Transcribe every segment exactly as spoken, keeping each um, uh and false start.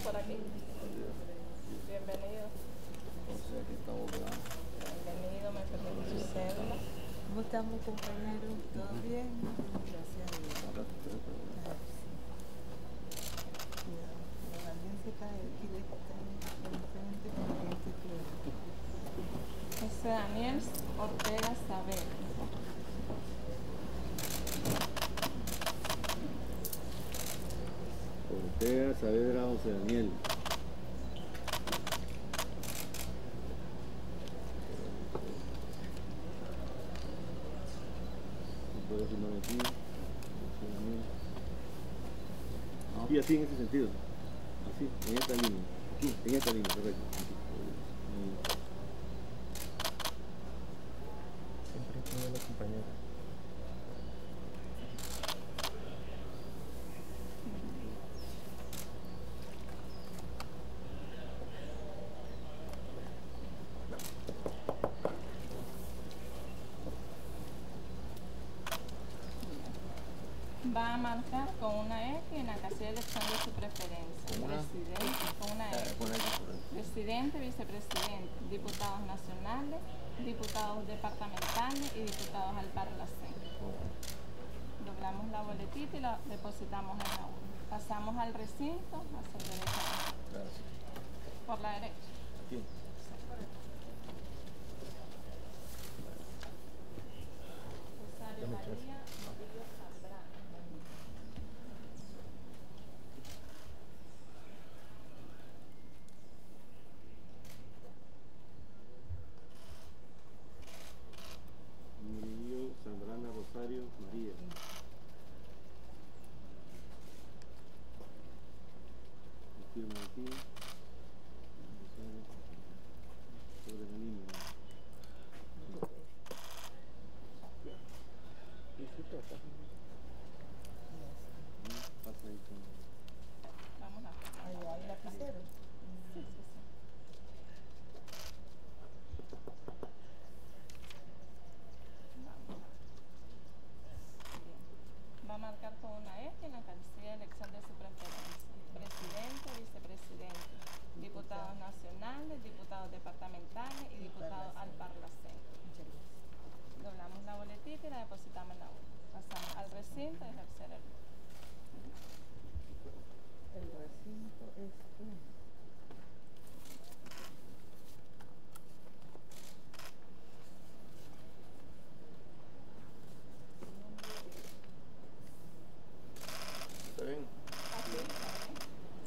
por aquí. Bienvenido. O sea que estamos grabando. Bienvenido, me permite su cédula. ¿Cómo estamos, compañeros? ¿Todo bien? Gracias a Dios. Ahora te estoy preguntando. Ay, sí. Cuidado, cuando alguien se cae aquí le están enfrente pendiente todo. José Daniel Ortega Saavedra. Ortega Saavedra José Daniel. Puedo firmar aquí. José Daniel. Y así en ese sentido. Así, en esta línea. Aquí, en esta línea, correcto. Siempre tiene la compañera. Va a marcar con una X en la casilla de elección de su preferencia. ¿Con una? Presidente, con una Eh, X. pon aquí, por ahí. Presidente, vicepresidente, diputados nacionales, diputados departamentales y diputados al Parlacén. Doblamos la boletita y la depositamos en la urna. Pasamos al recinto, hacia la derecha. Gracias. Por la derecha. Aquí. Rosario María Murillo Zambrano. Murillo, Zambrana, Rosario, María. Firma aquí. Rosario. Sobre la línea. Pasa ahí con... Vamos a ver. Allá hay lapicero. Sí, sí, sí. Vamos. Bien. Va a marcar con una X en la casilla de elección de su preferencia. Presidente, vicepresidente, diputados nacionales, diputados departamentales y diputados al Parlacén. Muchas gracias. Doblamos la boletita y la depositamos en la urna. Pasamos al recinto y ejercer el voto. El recinto es uno. ¿Está bien? Así está bien.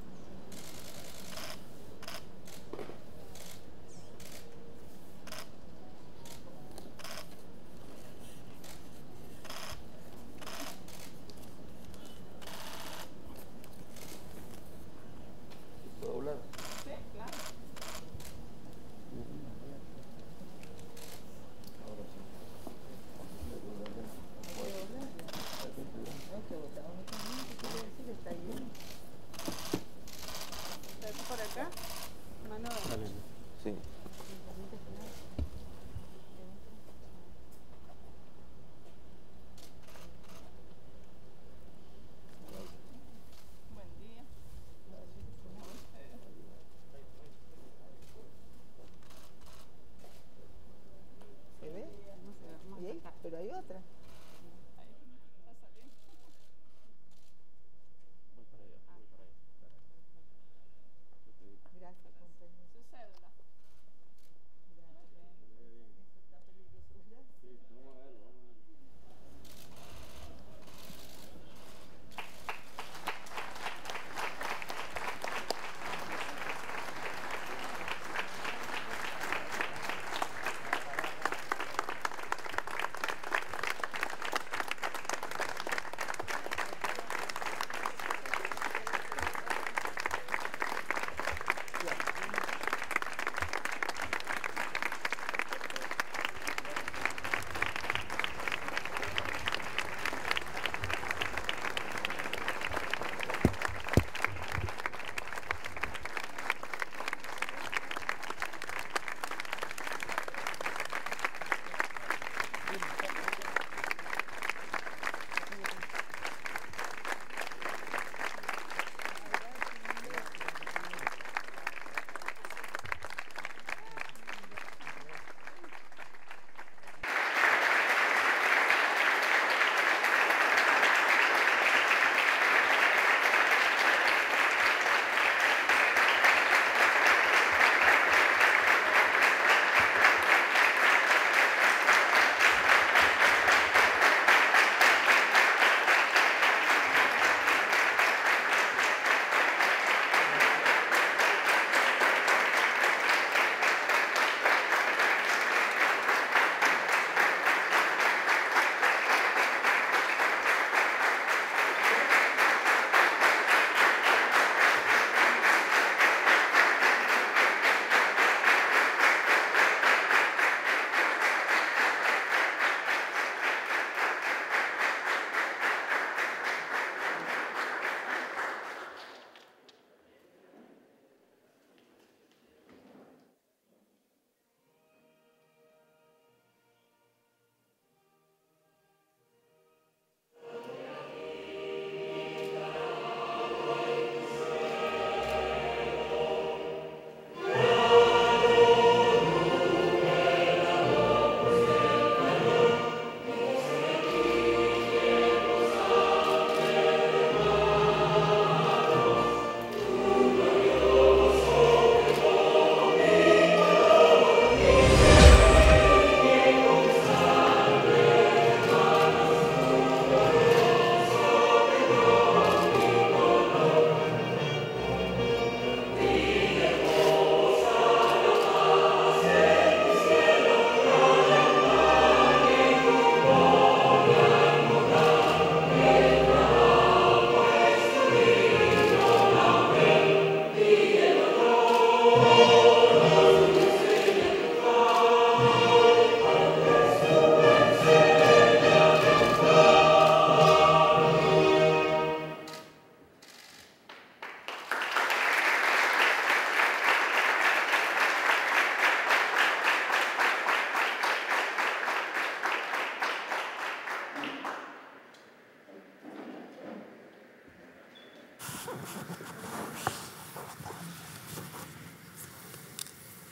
¿Puedo hablar? Sí, claro. Ahora sí. No, que votamos también, que quiere decir que está lleno. ¿Está por acá? Manuel. Dale. Sí. Buen día. ¿Se ve? ¿Y ahí? Pero hay otra. Ahí, va a salir. Voy para allá, voy para allá. Gracias, compañero. Su cédula. Eso está peligroso, ¿verdad? Sí, vamos a verlo, vamos a verlo.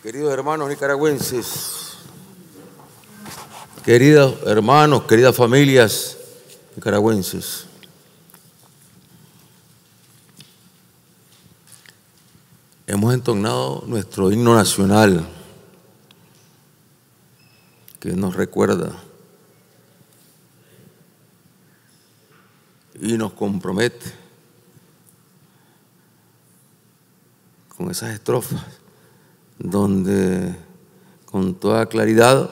Queridos hermanos nicaragüenses, queridos hermanos, queridas familias nicaragüenses, hemos entonado nuestro himno nacional que nos recuerda y nos compromete con esas estrofas donde con toda claridad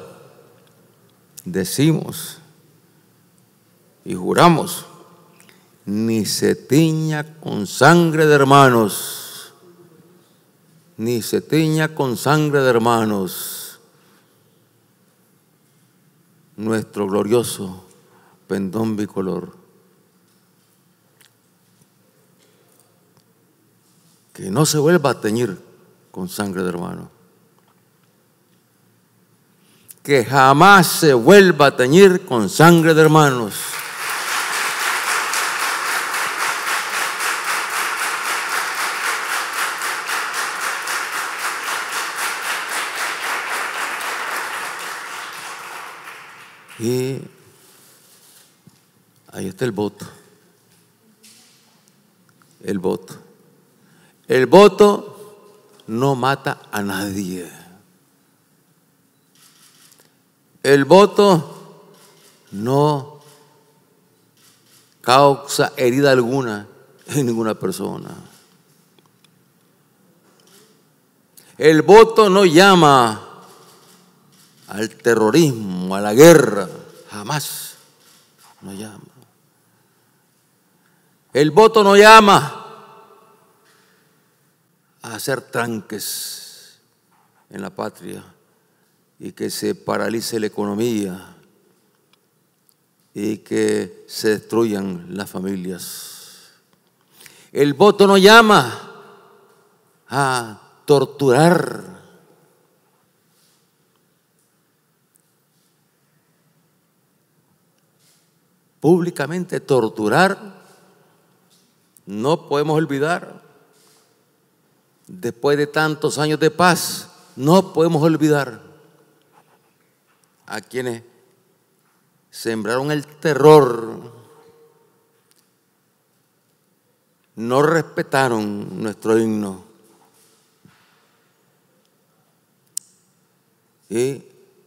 decimos y juramos: ni se tiña con sangre de hermanos, ni se tiña con sangre de hermanos nuestro glorioso pendón bicolor. Que no se vuelva a teñir con sangre de hermano. Que jamás se vuelva a teñir con sangre de hermanos. Y ahí está el voto. El voto. El voto no mata a nadie. El voto no causa herida alguna en ninguna persona. El voto no llama al terrorismo, a la guerra, jamás no llama. El voto no llama a hacer tranques en la patria y que se paralice la economía y que se destruyan las familias. El voto no llama a torturar. Públicamente torturar, no podemos olvidar. Después de tantos años de paz, no podemos olvidar a quienes sembraron el terror, no respetaron nuestro himno y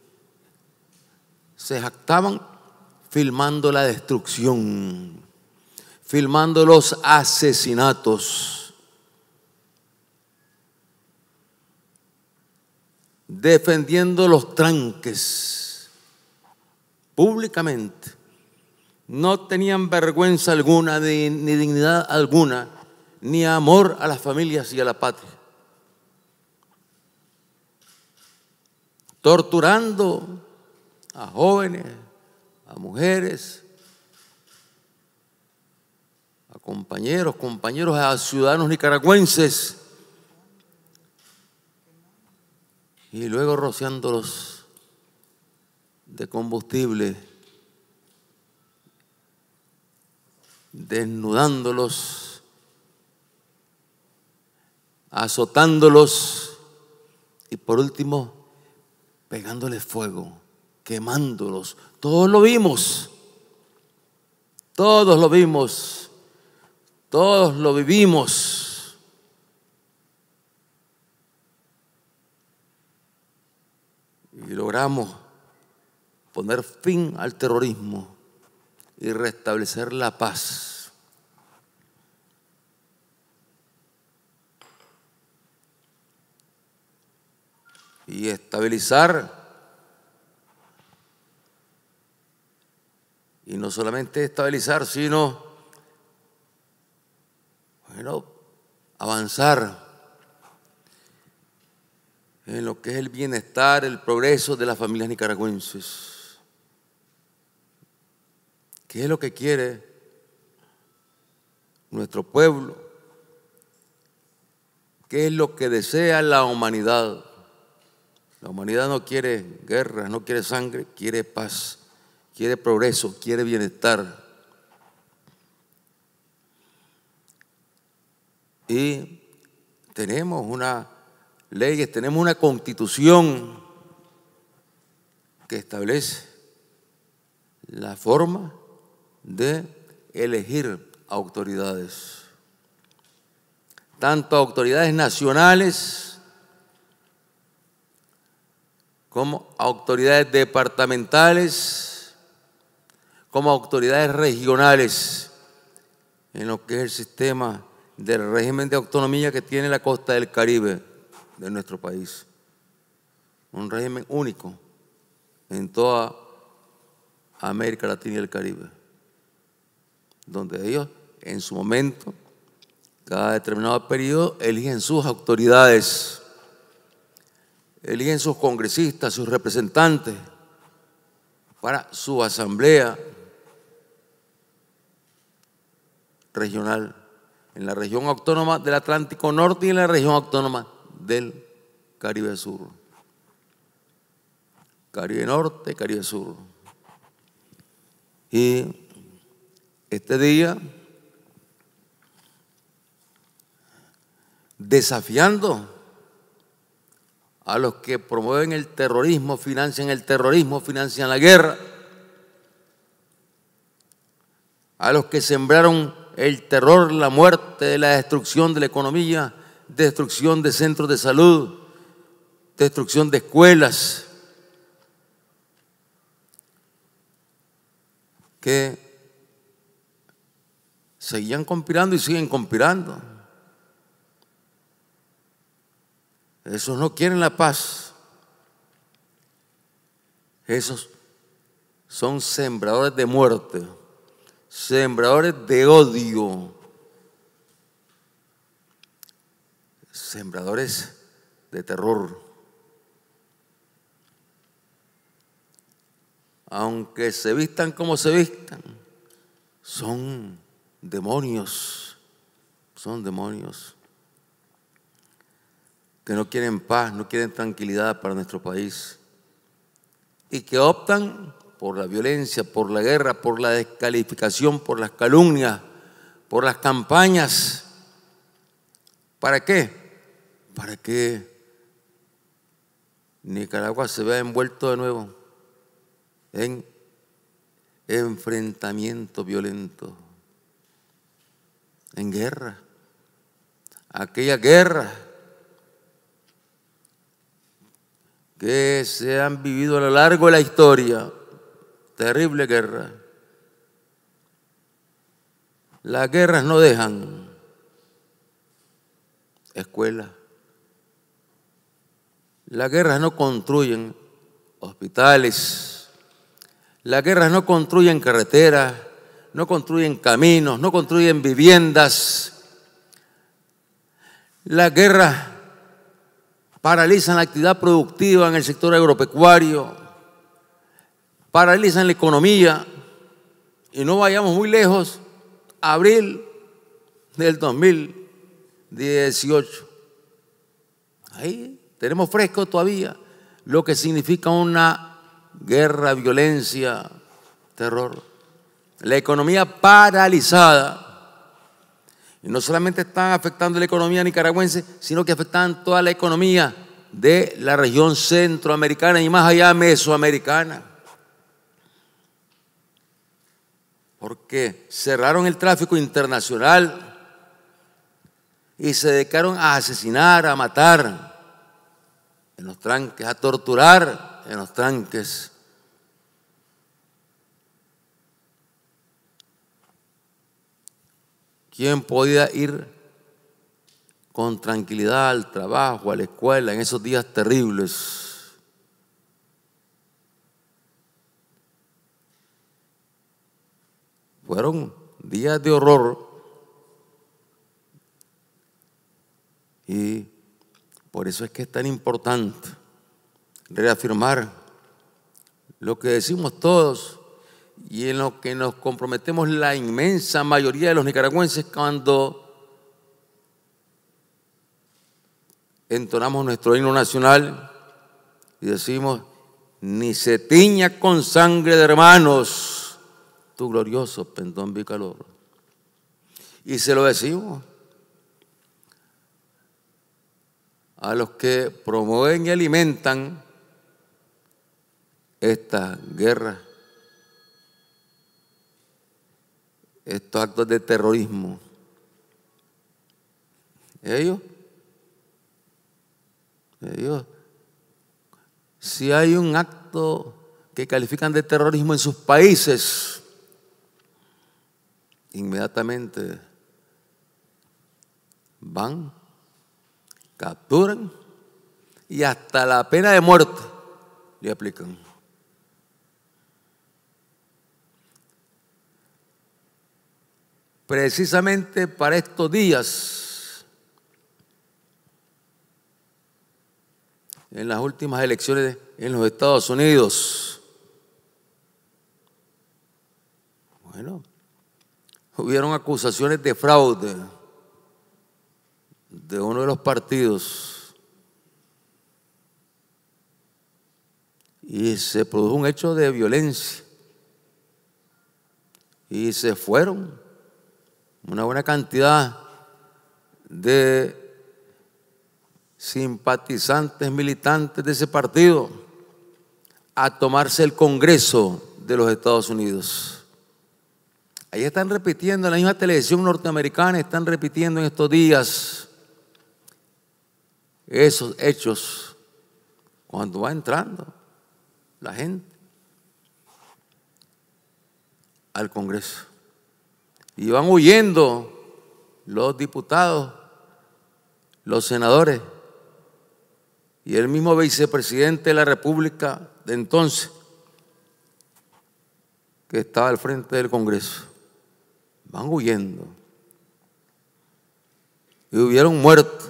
se jactaban filmando la destrucción, filmando los asesinatos, defendiendo los tranques públicamente. No tenían vergüenza alguna, ni, ni dignidad alguna, ni amor a las familias y a la patria. Torturando a jóvenes, a mujeres, a compañeros, compañeros, a ciudadanos nicaragüenses, y luego rociándolos de combustible, desnudándolos, azotándolos y por último pegándoles fuego, quemándolos. Todos lo vimos, todos lo vimos, todos lo vivimos. Y logramos poner fin al terrorismo y restablecer la paz. Y estabilizar, y no solamente estabilizar, sino, bueno, avanzar en lo que es el bienestar, el progreso de las familias nicaragüenses. ¿Qué es lo que quiere nuestro pueblo? ¿Qué es lo que desea la humanidad? La humanidad no quiere guerra, no quiere sangre, quiere paz, quiere progreso, quiere bienestar. Y tenemos una leyes, tenemos una constitución que establece la forma de elegir autoridades, tanto autoridades nacionales como autoridades departamentales, como autoridades regionales, en lo que es el sistema del régimen de autonomía que tiene la costa del Caribe de nuestro país. Un régimen único en toda América Latina y el Caribe, donde ellos en su momento, cada determinado periodo, eligen sus autoridades, eligen sus congresistas, sus representantes para su asamblea regional, en la región autónoma del Atlántico Norte y en la región autónoma del Caribe Sur. Caribe Norte, Caribe Sur. Y este día, desafiando a los que promueven el terrorismo, financian el terrorismo, financian la guerra, a los que sembraron el terror, la muerte, la destrucción de la economía, destrucción de centros de salud, destrucción de escuelas, que seguían conspirando y siguen conspirando. Esos no quieren la paz. Esos son sembradores de muerte, sembradores de odio, sembradores de terror. Aunque se vistan como se vistan, son demonios, son demonios que no quieren paz, no quieren tranquilidad para nuestro país y que optan por la violencia, por la guerra, por la descalificación, por las calumnias, por las campañas. ¿Para qué? Para que Nicaragua se vea envuelto de nuevo en enfrentamiento violento, en guerra. Aquella guerra que se han vivido a lo largo de la historia, terrible guerra. Las guerras no dejan escuelas, las guerras no construyen hospitales, las guerras no construyen carreteras, no construyen caminos, no construyen viviendas. Las guerras paralizan la actividad productiva en el sector agropecuario, paralizan la economía. Y no vayamos muy lejos, abril del dos mil dieciocho. Ahí tenemos fresco todavía lo que significa una guerra, violencia, terror. La economía paralizada. Y no solamente están afectando la economía nicaragüense, sino que afectan toda la economía de la región centroamericana y más allá mesoamericana. Porque cerraron el tráfico internacional y se dedicaron a asesinar, a matar en los tranques, a torturar en los tranques. ¿Quién podía ir con tranquilidad al trabajo, a la escuela en esos días terribles? Fueron días de horror y por eso es que es tan importante reafirmar lo que decimos todos y en lo que nos comprometemos la inmensa mayoría de los nicaragüenses cuando entonamos nuestro himno nacional y decimos: ni se tiña con sangre de hermanos tu glorioso pendón bicolor. Y se lo decimos a los que promueven y alimentan esta guerra, estos actos de terrorismo. Ellos, ellos, si hay un acto que califican de terrorismo en sus países, inmediatamente van, capturan y hasta la pena de muerte le aplican. Precisamente para estos días, en las últimas elecciones en los Estados Unidos, bueno, hubieron acusaciones de fraude de uno de los partidos y se produjo un hecho de violencia y se fueron una buena cantidad de simpatizantes, militantes de ese partido a tomarse el Congreso de los Estados Unidos. Ahí están repitiendo, en la misma televisión norteamericana están repitiendo en estos días esos hechos cuando va entrando la gente al Congreso. Y van huyendo los diputados, los senadores y el mismo vicepresidente de la República de entonces, que estaba al frente del Congreso. Van huyendo. Y hubieron muertos.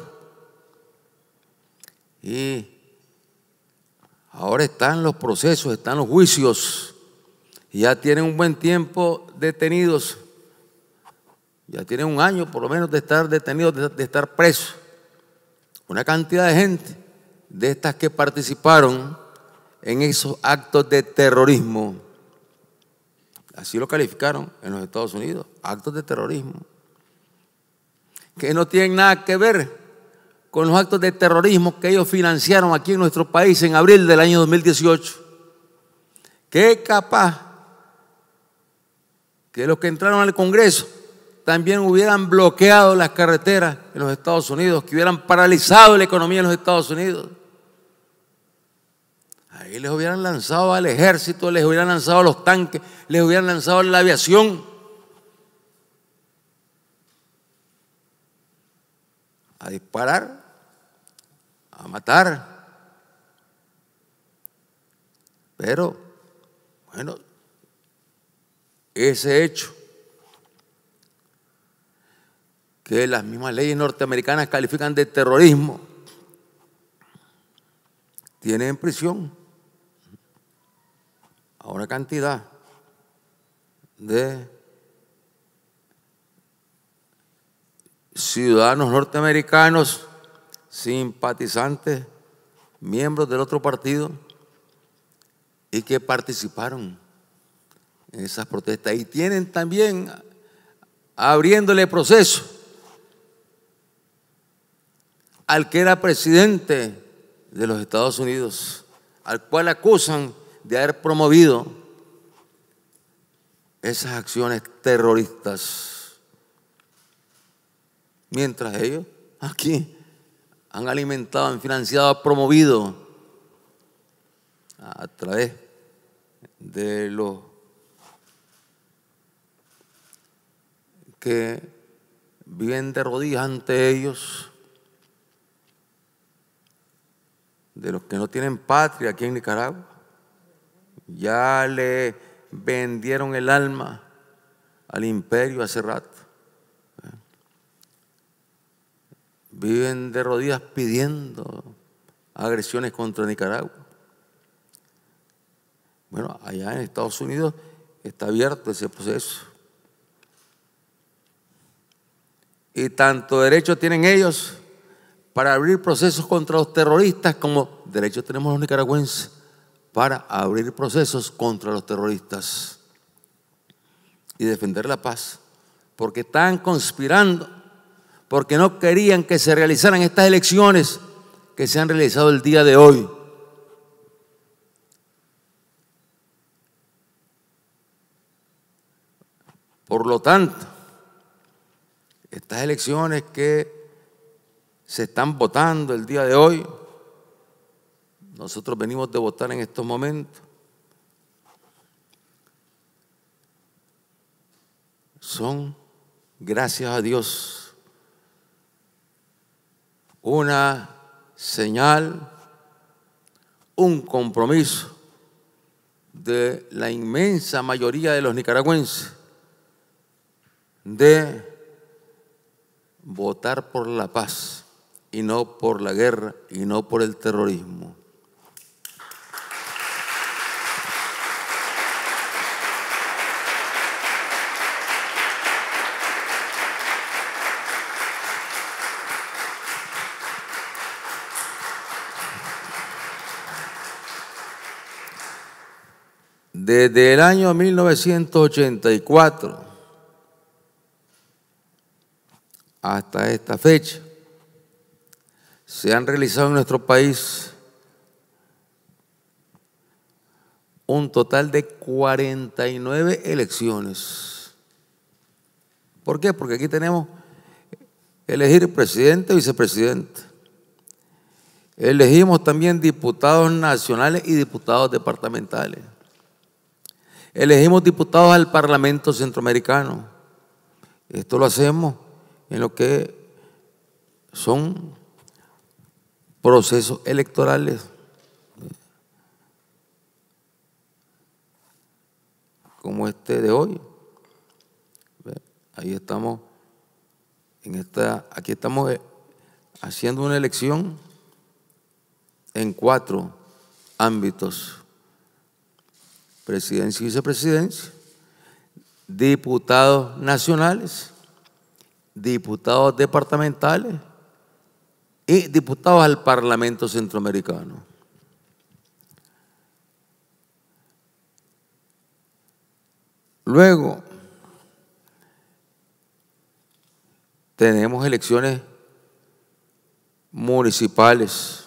Y ahora están los procesos, están los juicios. Y ya tienen un buen tiempo detenidos. Ya tienen un año por lo menos de estar detenidos, de, de estar presos. Una cantidad de gente de estas que participaron en esos actos de terrorismo. Así lo calificaron en los Estados Unidos, actos de terrorismo. Que no tienen nada que ver con los actos de terrorismo que ellos financiaron aquí en nuestro país en abril del año dos mil dieciocho. Que capaz que los que entraron al Congreso también hubieran bloqueado las carreteras en los Estados Unidos, que hubieran paralizado la economía en los Estados Unidos. Ahí les hubieran lanzado al ejército, les hubieran lanzado los tanques, les hubieran lanzado la aviación. A disparar, a matar. Pero, bueno, ese hecho que las mismas leyes norteamericanas califican de terrorismo, tiene en prisión a una cantidad de ciudadanos norteamericanos, simpatizantes, miembros del otro partido y que participaron en esas protestas. Y tienen también abriéndole proceso al que era presidente de los Estados Unidos, al cual acusan de haber promovido esas acciones terroristas. Mientras ellos aquí han alimentado, han financiado, promovido a través de los que viven de rodillas ante ellos, de los que no tienen patria aquí en Nicaragua. Ya le vendieron el alma al imperio hace rato. Viven de rodillas pidiendo agresiones contra Nicaragua. Bueno, allá en Estados Unidos está abierto ese proceso. Y tanto derecho tienen ellos para abrir procesos contra los terroristas como derecho tenemos los nicaragüenses para abrir procesos contra los terroristas y defender la paz, porque estaban conspirando, porque no querían que se realizaran estas elecciones que se han realizado el día de hoy. Por lo tanto, estas elecciones que se están votando el día de hoy, nosotros venimos de votar en estos momentos, son, gracias a Dios, una señal, un compromiso de la inmensa mayoría de los nicaragüenses de votar por la paz y no por la guerra y no por el terrorismo. Desde el año mil novecientos ochenta y cuatro hasta esta fecha, se han realizado en nuestro país un total de cuarenta y nueve elecciones. ¿Por qué? Porque aquí tenemos elegir presidente, vicepresidente. Elegimos también diputados nacionales y diputados departamentales. Elegimos diputados al Parlamento Centroamericano. Esto lo hacemos en lo que son procesos electorales. Como este de hoy. Ahí estamos, en esta, aquí estamos haciendo una elección en cuatro ámbitos: presidencia y vicepresidencia, diputados nacionales, diputados departamentales y diputados al Parlamento Centroamericano. Luego, tenemos elecciones municipales,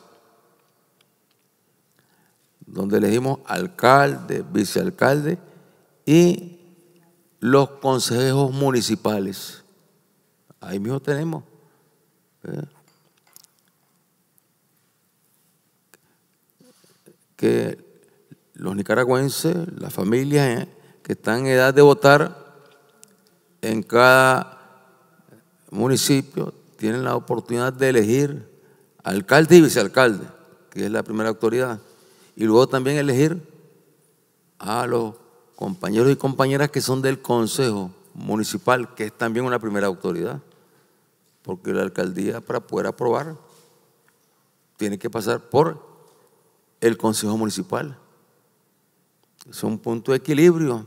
donde elegimos alcalde, vicealcalde y los consejos municipales. Ahí mismo tenemos. ¿eh? Que los nicaragüenses, las familias ¿eh? que están en edad de votar en cada municipio, tienen la oportunidad de elegir alcalde y vicealcalde, que es la primera autoridad. Y luego también elegir a los compañeros y compañeras que son del Consejo Municipal, que es también una primera autoridad, porque la alcaldía, para poder aprobar, tiene que pasar por el Consejo Municipal. Es un punto de equilibrio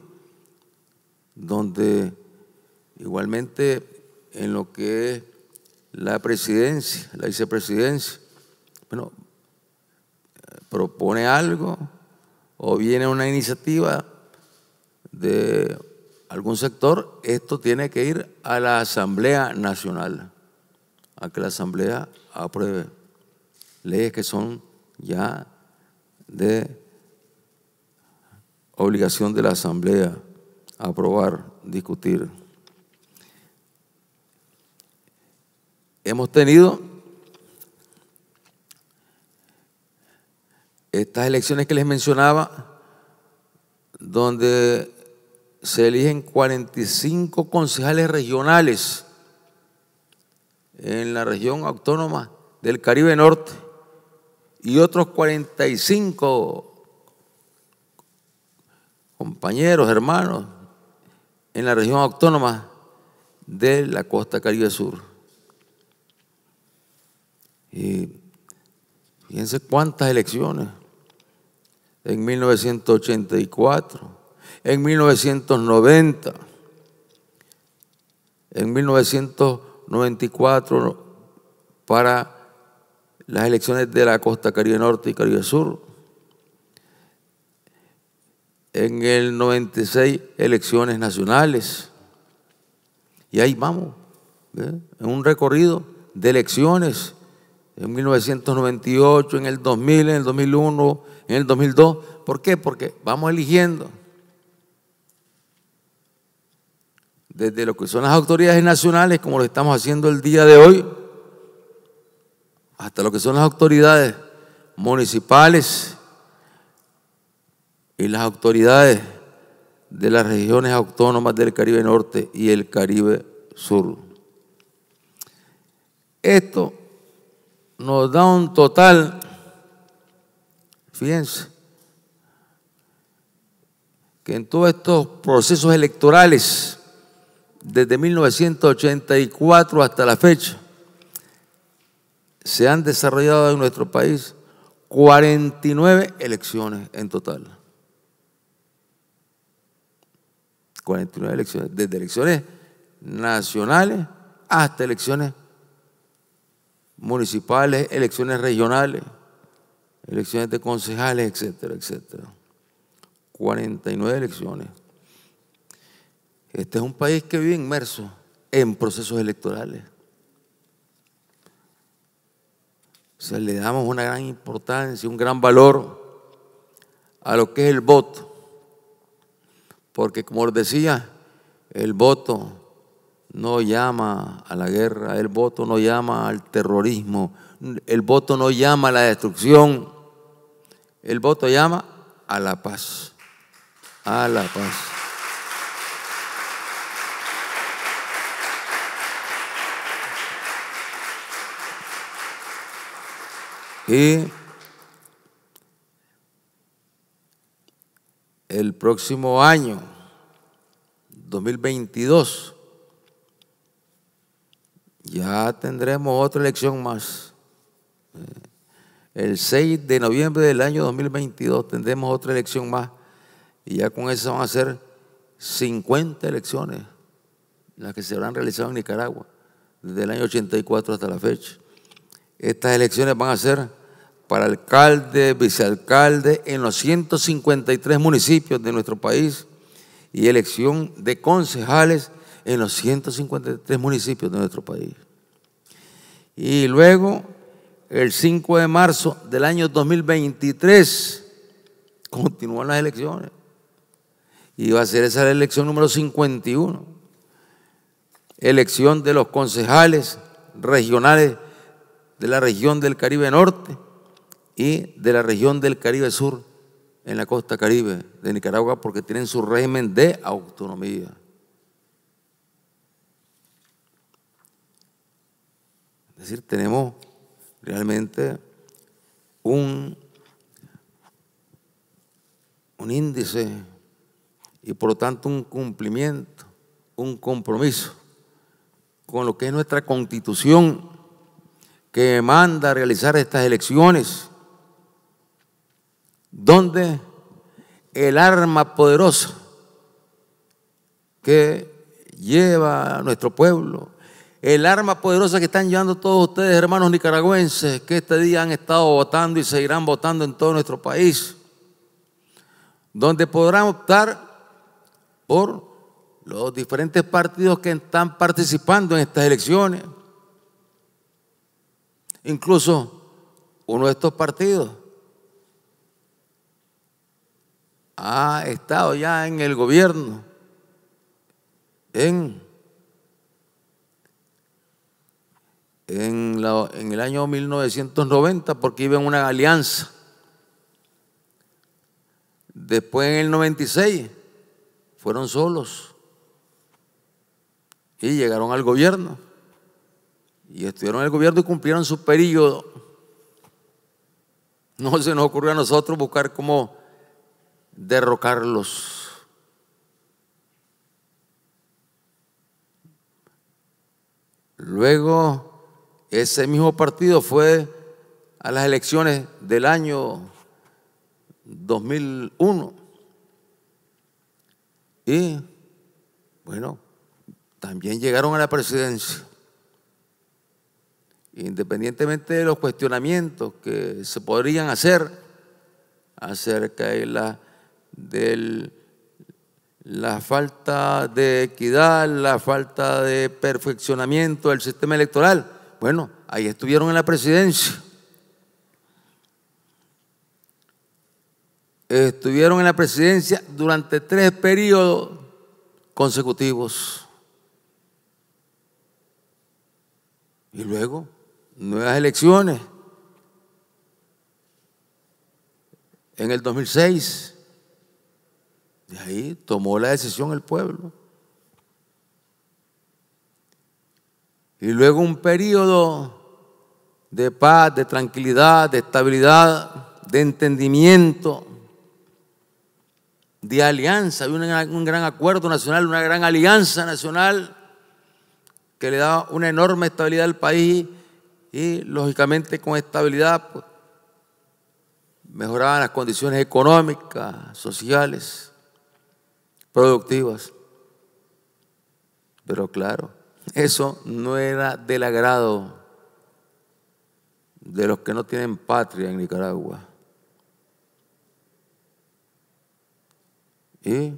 donde igualmente en lo que es la presidencia, la vicepresidencia, bueno, propone algo o viene una iniciativa de algún sector, esto tiene que ir a la Asamblea Nacional, a que la Asamblea apruebe leyes que son ya de obligación de la Asamblea aprobar, discutir. Hemos tenido estas elecciones que les mencionaba, donde se eligen cuarenta y cinco concejales regionales en la región autónoma del Caribe Norte y otros cuarenta y cinco compañeros, hermanos, en la región autónoma de la costa Caribe Sur. Y fíjense cuántas elecciones. En mil novecientos ochenta y cuatro, en mil novecientos noventa, en mil novecientos noventa y cuatro para las elecciones de la costa Caribe Norte y Caribe Sur, en el noventa y seis elecciones nacionales, y ahí vamos, ¿eh? en un recorrido de elecciones en mil novecientos noventa y ocho, en el dos mil, en el dos mil uno, en el dos mil dos. ¿Por qué? Porque vamos eligiendo desde lo que son las autoridades nacionales, como lo estamos haciendo el día de hoy, hasta lo que son las autoridades municipales y las autoridades de las regiones autónomas del Caribe Norte y el Caribe Sur. Esto nos da un total, fíjense, que en todos estos procesos electorales, desde mil novecientos ochenta y cuatro hasta la fecha, se han desarrollado en nuestro país cuarenta y nueve elecciones en total. cuarenta y nueve elecciones, desde elecciones nacionales hasta elecciones municipales, elecciones regionales, elecciones de concejales, etcétera, etcétera. cuarenta y nueve elecciones. Este es un país que vive inmerso en procesos electorales. O sea, le damos una gran importancia, un gran valor a lo que es el voto. Porque, como les decía, el voto no llama a la guerra, el voto no llama al terrorismo, el voto no llama a la destrucción, el voto llama a la paz, a la paz. Y el próximo año, dos mil veintidós, ya tendremos otra elección más. El seis de noviembre del año dos mil veintidós tendremos otra elección más. Y ya con eso van a ser cincuenta elecciones, las que se habrán realizado en Nicaragua, desde el año ochenta y cuatro hasta la fecha. Estas elecciones van a ser para alcalde, vicealcalde en los ciento cincuenta y tres municipios de nuestro país y elección de concejales en los ciento cincuenta y tres municipios de nuestro país. Y luego, el cinco de marzo del año dos mil veintitrés, continúan las elecciones. Y va a ser esa la elección número cincuenta y uno. Elección de los concejales regionales de la región del Caribe Norte y de la región del Caribe Sur en la costa caribe de Nicaragua, porque tienen su régimen de autonomía. Es decir, tenemos realmente un, un índice y por lo tanto un cumplimiento, un compromiso con lo que es nuestra Constitución, que manda a realizar estas elecciones, donde el arma poderosa que lleva a nuestro pueblo, el arma poderosa que están llevando todos ustedes, hermanos nicaragüenses, que este día han estado votando y seguirán votando en todo nuestro país, donde podrán optar por los diferentes partidos que están participando en estas elecciones. Incluso uno de estos partidos ha estado ya en el gobierno en, en, la, en el año mil novecientos noventa, porque iba en una alianza. Después, en el noventa y seis, fueron solos y llegaron al gobierno y estuvieron en el gobierno y cumplieron su periodo. No se nos ocurrió a nosotros buscar cómo derrocarlos. Luego, ese mismo partido fue a las elecciones del año dos mil uno y, bueno, también llegaron a la presidencia. Independientemente de los cuestionamientos que se podrían hacer acerca de la, de la falta de equidad, la falta de perfeccionamiento del sistema electoral, Bueno, ahí estuvieron en la presidencia. Estuvieron en la presidencia durante tres periodos consecutivos. Y luego, nuevas elecciones. En el dos mil seis, de ahí tomó la decisión el pueblo. Y luego un periodo de paz, de tranquilidad, de estabilidad, de entendimiento, de alianza. Había un, un gran acuerdo nacional, una gran alianza nacional que le daba una enorme estabilidad al país y, lógicamente, con estabilidad pues, mejoraban las condiciones económicas, sociales, productivas. Pero claro, eso no era del agrado de los que no tienen patria en Nicaragua. Y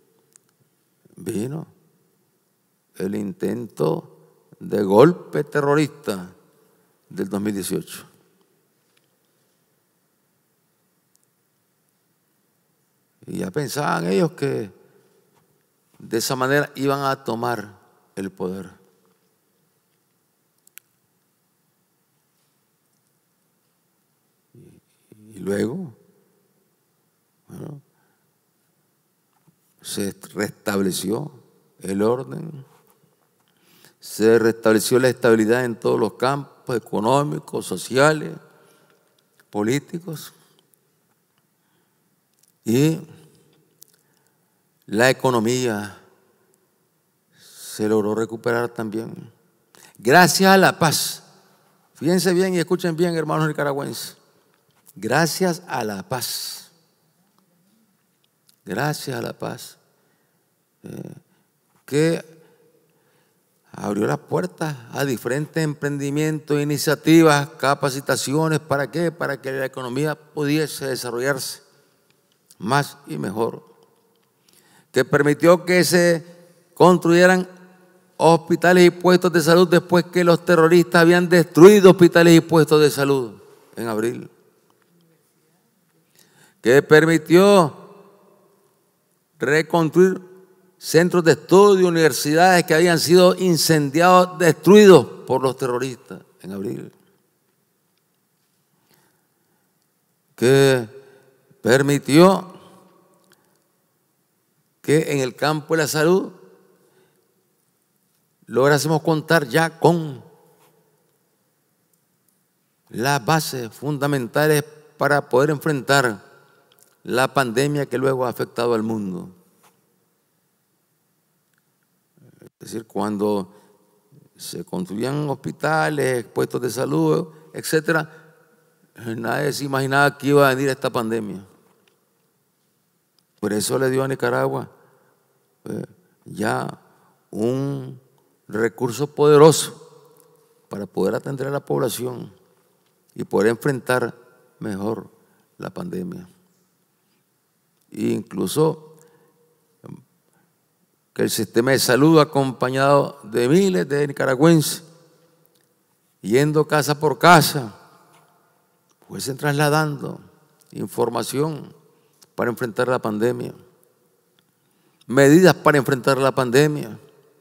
vino el intento de golpe terrorista del dos mil dieciocho. Y ya pensaban ellos que de esa manera iban a tomar el poder. Y, y luego, bueno, se restableció el orden, se restableció la estabilidad en todos los campos económicos, sociales, políticos. Y la economía se logró recuperar también. Gracias a la paz. Fíjense bien y escuchen bien, hermanos nicaragüenses. Gracias a la paz. Gracias a la paz. Eh, que abrió las puertas a diferentes emprendimientos, iniciativas, capacitaciones. ¿Para qué? Para que la economía pudiese desarrollarse más y mejor, que permitió que se construyeran hospitales y puestos de salud después que los terroristas habían destruido hospitales y puestos de salud en abril, que permitió reconstruir centros de estudio, universidades que habían sido incendiados, destruidos por los terroristas en abril, que permitió que en el campo de la salud lográsemos contar ya con las bases fundamentales para poder enfrentar la pandemia que luego ha afectado al mundo. Es decir, cuando se construían hospitales, puestos de salud, etcétera, nadie se imaginaba que iba a venir esta pandemia. Por eso le dio a Nicaragua eh, ya un recurso poderoso para poder atender a la población y poder enfrentar mejor la pandemia. E incluso que el sistema de salud, acompañado de miles de nicaragüenses, yendo casa por casa, fuesen trasladando información para enfrentar la pandemia, medidas para enfrentar la pandemia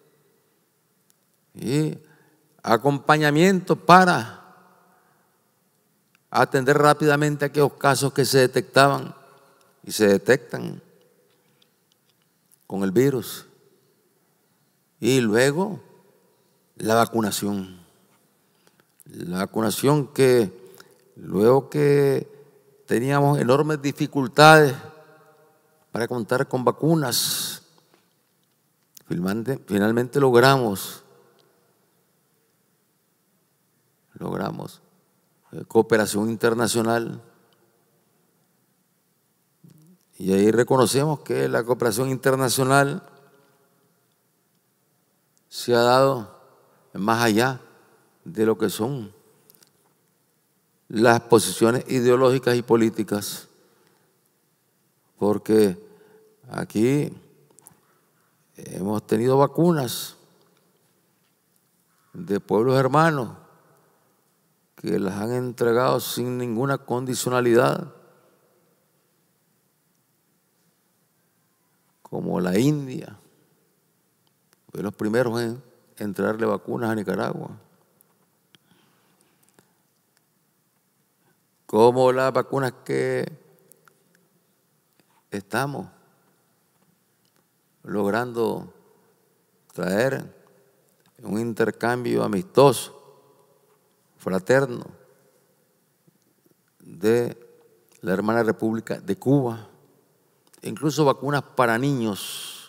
y acompañamiento para atender rápidamente aquellos casos que se detectaban y se detectan con el virus. Y luego la vacunación. La vacunación que luego que teníamos enormes dificultades para contar con vacunas, finalmente, finalmente logramos, logramos eh, cooperación internacional. Y ahí reconocemos que la cooperación internacional se ha dado más allá de lo que son las posiciones ideológicas y políticas, porque aquí hemos tenido vacunas de pueblos hermanos que las han entregado sin ninguna condicionalidad, como la India, fue los primeros en entregarle vacunas a Nicaragua, como las vacunas que estamos logrando traer un intercambio amistoso, fraterno, de la hermana República de Cuba, incluso vacunas para niños,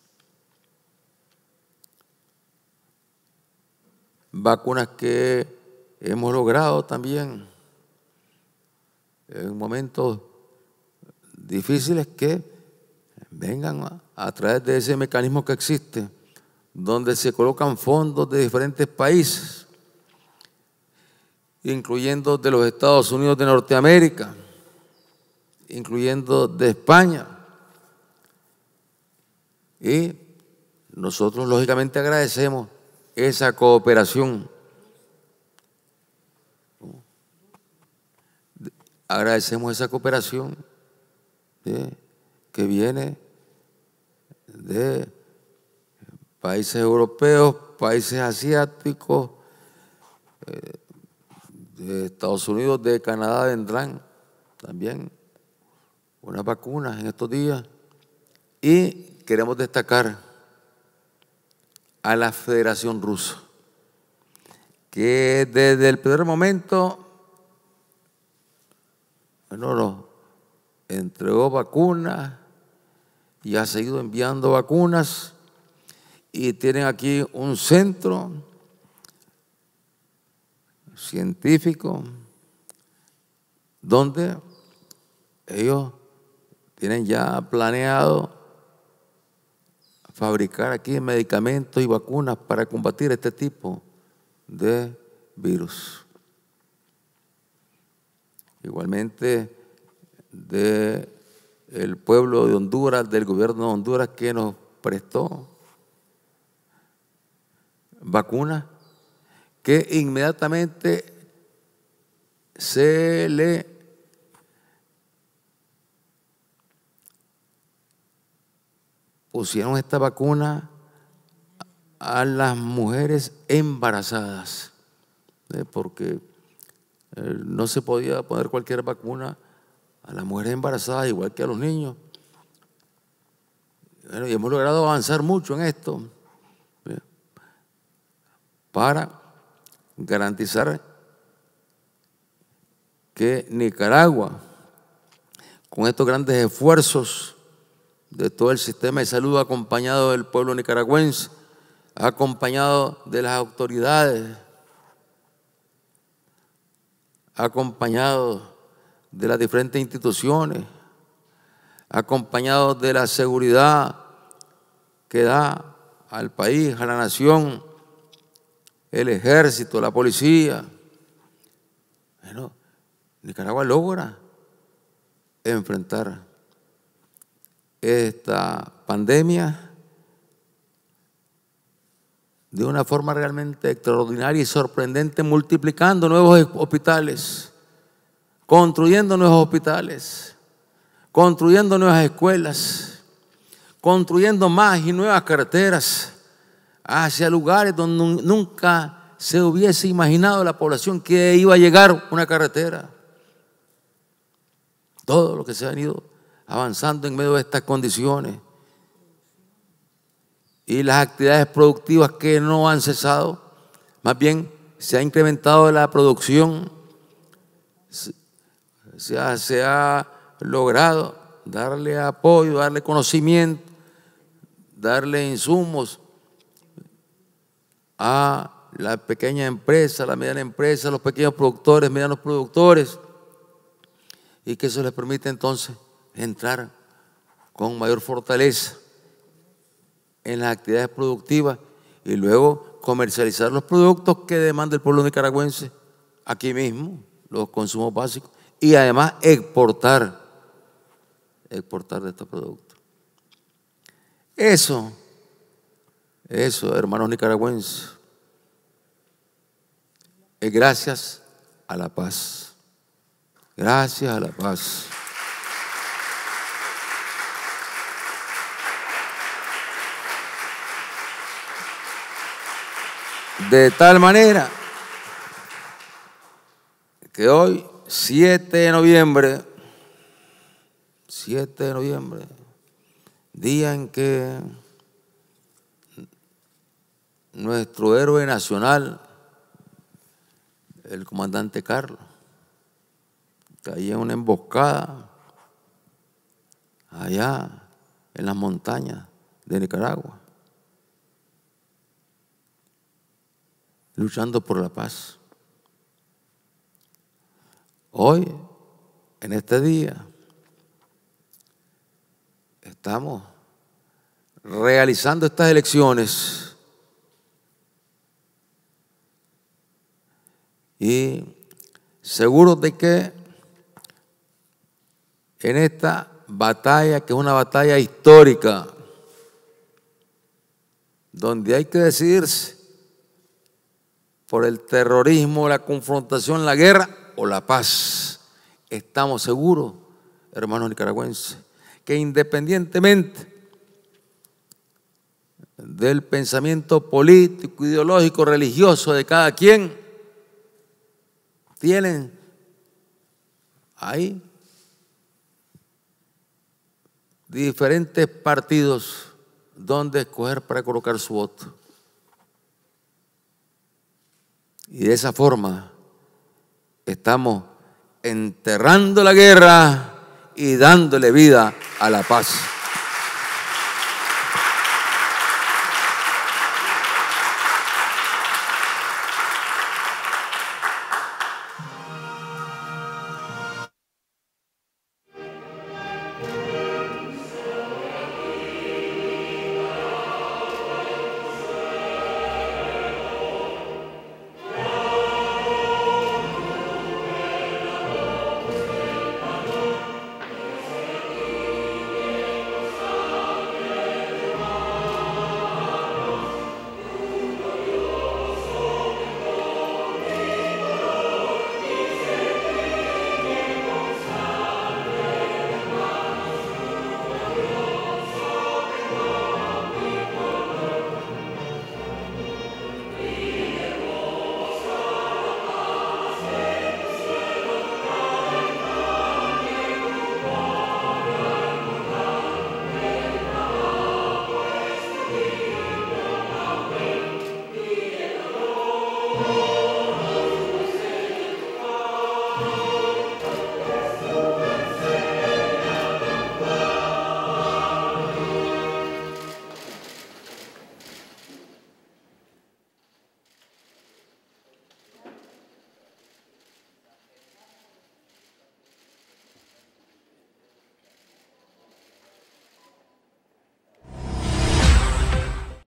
vacunas que hemos logrado también en momentos difíciles que vengan a, a través de ese mecanismo que existe, donde se colocan fondos de diferentes países, incluyendo de los Estados Unidos de Norteamérica, incluyendo de España. Y nosotros lógicamente agradecemos esa cooperación. Agradecemos esa cooperación, ¿sí?, que viene de países europeos, países asiáticos, eh, de Estados Unidos, de Canadá vendrán también unas vacunas en estos días. Y queremos destacar a la Federación Rusa, que desde el primer momento, bueno, nos entregó vacunas y ha seguido enviando vacunas, y tienen aquí un centro científico donde ellos tienen ya planeado fabricar aquí medicamentos y vacunas para combatir este tipo de virus. Igualmente de el pueblo de Honduras, del gobierno de Honduras, que nos prestó vacunas que inmediatamente se le pusieron esta vacuna a las mujeres embarazadas, ¿eh? porque eh, no se podía poner cualquier vacuna a las mujeres embarazadas igual que a los niños. Bueno, y hemos logrado avanzar mucho en esto, ¿eh? para garantizar que Nicaragua, con estos grandes esfuerzos de todo el sistema de salud, acompañado del pueblo nicaragüense, acompañado de las autoridades, acompañado de las diferentes instituciones, acompañado de la seguridad que da al país, a la nación, el ejército, la policía. Bueno, Nicaragua logra enfrentar esta pandemia de una forma realmente extraordinaria y sorprendente, multiplicando nuevos hospitales, construyendo nuevos hospitales, construyendo nuevas escuelas, construyendo más y nuevas carreteras hacia lugares donde nunca se hubiese imaginado la población que iba a llegar una carretera. Todo lo que se ha venido avanzando en medio de estas condiciones y las actividades productivas que no han cesado, más bien se ha incrementado la producción, se ha, se ha logrado darle apoyo, darle conocimiento, darle insumos a la pequeña empresa, la mediana empresa, los pequeños productores, medianos productores, y que eso les permite entonces entrar con mayor fortaleza en las actividades productivas y luego comercializar los productos que demanda el pueblo nicaragüense aquí mismo, los consumos básicos, y además exportar, exportar de estos productos. Eso, eso, hermanos nicaragüenses, es gracias a la paz. Gracias a la paz. De tal manera que hoy, siete de noviembre, siete de noviembre, día en que nuestro héroe nacional, el comandante Carlos, caía en una emboscada allá en las montañas de Nicaragua, luchando por la paz. Hoy, en este día, estamos realizando estas elecciones y seguros de que en esta batalla, que es una batalla histórica, donde hay que decidirse por el terrorismo, la confrontación, la guerra o la paz, estamos seguros, hermanos nicaragüenses, que independientemente del pensamiento político, ideológico, religioso de cada quien, tienen ahí diferentes partidos donde escoger para colocar su voto. Y de esa forma estamos enterrando la guerra y dándole vida a la paz.